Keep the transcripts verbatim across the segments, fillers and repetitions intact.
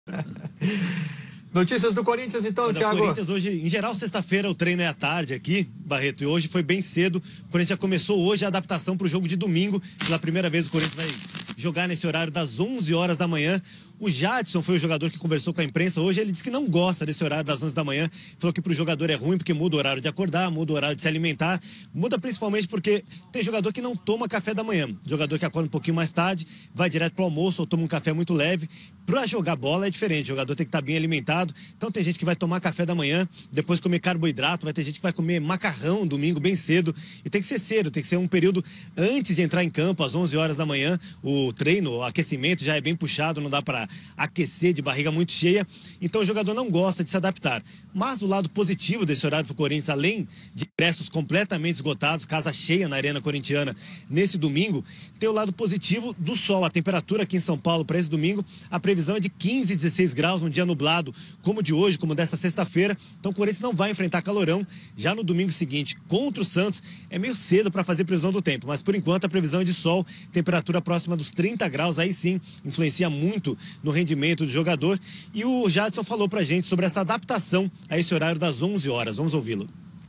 Notícias do Corinthians, então, Thiago? O Corinthians hoje, em geral, sexta-feira o treino é à tarde aqui, Barreto, e hoje foi bem cedo. O Corinthians já começou hoje a adaptação para o jogo de domingo. Pela primeira vez o Corinthians vai jogar nesse horário das onze horas da manhã. O Jadson foi o jogador que conversou com a imprensa hoje. Ele disse que não gosta desse horário das onze da manhã. Falou que para o jogador é ruim porque muda o horário de acordar, muda o horário de se alimentar. Muda principalmente porque tem jogador que não toma café da manhã. Jogador que acorda um pouquinho mais tarde, vai direto para o almoço ou toma um café muito leve. Para jogar bola é diferente. O jogador tem que estar bem alimentado. Então tem gente que vai tomar café da manhã, depois comer carboidrato. Vai ter gente que vai comer macarrão domingo bem cedo. E tem que ser cedo, tem que ser um período antes de entrar em campo, às onze horas da manhã. O treino, o aquecimento já é bem puxado, não dá para aquecer de barriga muito cheia, então o jogador não gosta de se adaptar. Mas o lado positivo desse horário para o Corinthians, além de ingressos completamente esgotados, casa cheia na Arena Corintiana nesse domingo, tem o lado positivo do sol. A temperatura aqui em São Paulo para esse domingo, a previsão é de quinze, dezesseis graus num dia nublado, como o de hoje, como dessa sexta-feira. Então o Corinthians não vai enfrentar calorão. Já no domingo seguinte, contra o Santos, é meio cedo para fazer previsão do tempo, mas por enquanto a previsão é de sol, temperatura próxima dos trinta graus, aí sim influencia muito no rendimento do jogador. E o Jadson falou pra gente sobre essa adaptação a esse horário das onze horas. Vamos ouvi-lo.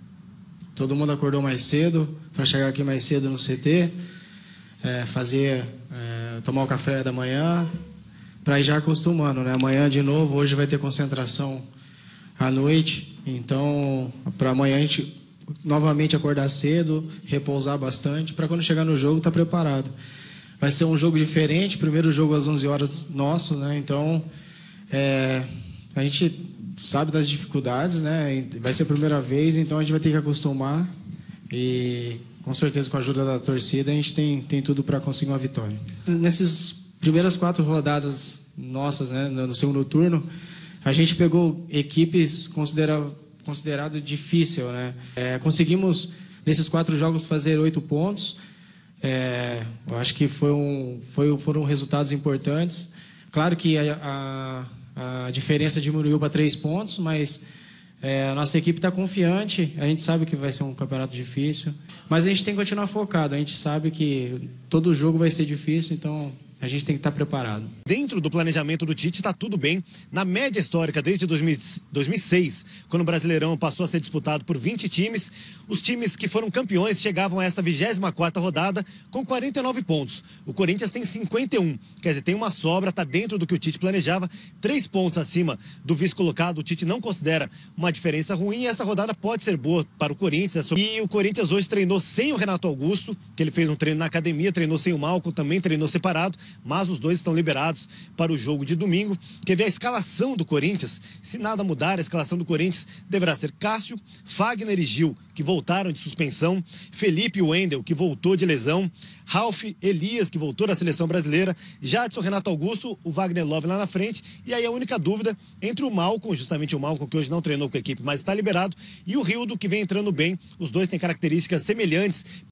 Todo mundo acordou mais cedo para chegar aqui mais cedo no C T, é, fazer, é, tomar o café da manhã, para ir já acostumando, né? Amanhã de novo, hoje vai ter concentração à noite, então para amanhã a gente novamente acordar cedo, repousar bastante, para quando chegar no jogo estar preparado. Vai ser um jogo diferente, primeiro jogo às onze horas nosso, né? Então, é, a gente sabe das dificuldades, né? Vai ser a primeira vez, então a gente vai ter que acostumar e, com certeza, com a ajuda da torcida, a gente tem, tem tudo para conseguir uma vitória. Nessas primeiras quatro rodadas nossas, né, no segundo turno, a gente pegou equipes considera, considerado difícil, né? É, conseguimos, nesses quatro jogos, fazer oito pontos. É, eu acho que foi um, foi, foram resultados importantes. Claro que a, a, a diferença diminuiu para três pontos, mas é, a nossa equipe está confiante. A gente sabe que vai ser um campeonato difícil, mas a gente tem que continuar focado. A gente sabe que todo jogo vai ser difícil, então a gente tem que estar preparado. Dentro do planejamento do Tite está tudo bem. Na média histórica, desde dois mil e seis, quando o Brasileirão passou a ser disputado por vinte times, os times que foram campeões chegavam a essa vigésima quarta rodada com quarenta e nove pontos. O Corinthians tem cinquenta e um, quer dizer, tem uma sobra, está dentro do que o Tite planejava, três pontos acima do vice-colocado. O Tite não considera uma diferença ruim e essa rodada pode ser boa para o Corinthians. E o Corinthians hoje treinou sem o Renato Augusto, que ele fez um treino na academia, treinou sem o Malcom, também treinou separado, mas os dois estão liberados para o jogo de domingo. Quer ver a escalação do Corinthians? Se nada mudar, a escalação do Corinthians deverá ser Cássio, Fagner e Gil, que voltaram de suspensão, Felipe Wendel, que voltou de lesão, Ralf, Elias, que voltou da seleção brasileira, Jadson, Renato Augusto, o Wagner Love lá na frente, e aí a única dúvida entre o Malcom, justamente o Malcom, que hoje não treinou com a equipe, mas está liberado, e o Rildo, que vem entrando bem. Os dois têm características semelhantes,